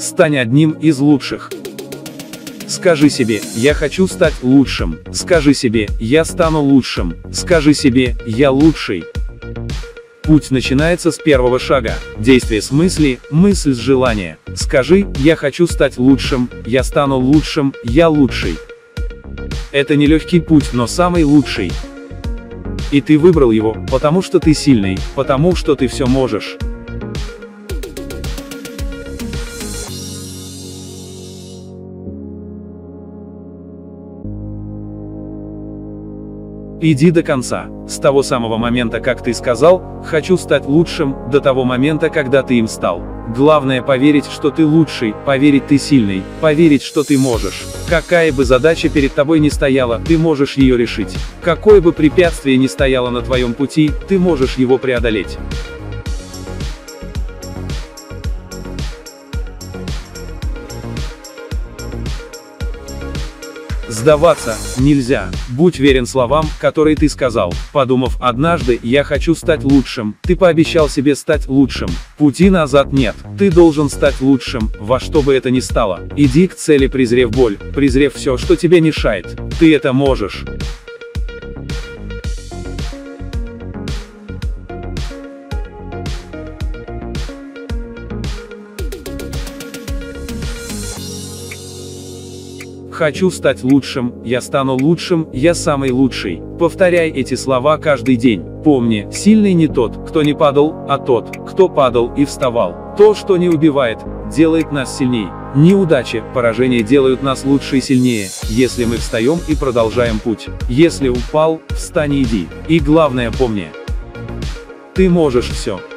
стань одним из лучших. Скажи себе: я хочу стать лучшим. Скажи себе: я стану лучшим. Скажи себе: я лучший. Путь начинается с первого шага. Действие с мысли, мысль с желания. Скажи: я хочу стать лучшим, я стану лучшим, я лучший. Это нелегкий путь, но самый лучший. И ты выбрал его, потому что ты сильный, потому что ты все можешь. Иди до конца, с того самого момента, как ты сказал: хочу стать лучшим, до того момента, когда ты им стал. Главное поверить, что ты лучший, поверить ты сильный, поверить, что ты можешь. Какая бы задача перед тобой ни стояла, ты можешь ее решить. Какое бы препятствие ни стояло на твоем пути, ты можешь его преодолеть. Сдаваться нельзя. Будь верен словам, которые ты сказал. Подумав: однажды я хочу стать лучшим, ты пообещал себе стать лучшим. Пути назад нет. Ты должен стать лучшим, во что бы это ни стало. Иди к цели, презрев боль, презрев все, что тебе мешает. Ты это можешь. Хочу стать лучшим, я стану лучшим, я самый лучший. Повторяй эти слова каждый день. Помни: сильный не тот, кто не падал, а тот, кто падал и вставал. То, что не убивает, делает нас сильней. Неудачи, поражения делают нас лучше и сильнее, если мы встаем и продолжаем путь. Если упал, встань и иди. И главное помни: ты можешь все.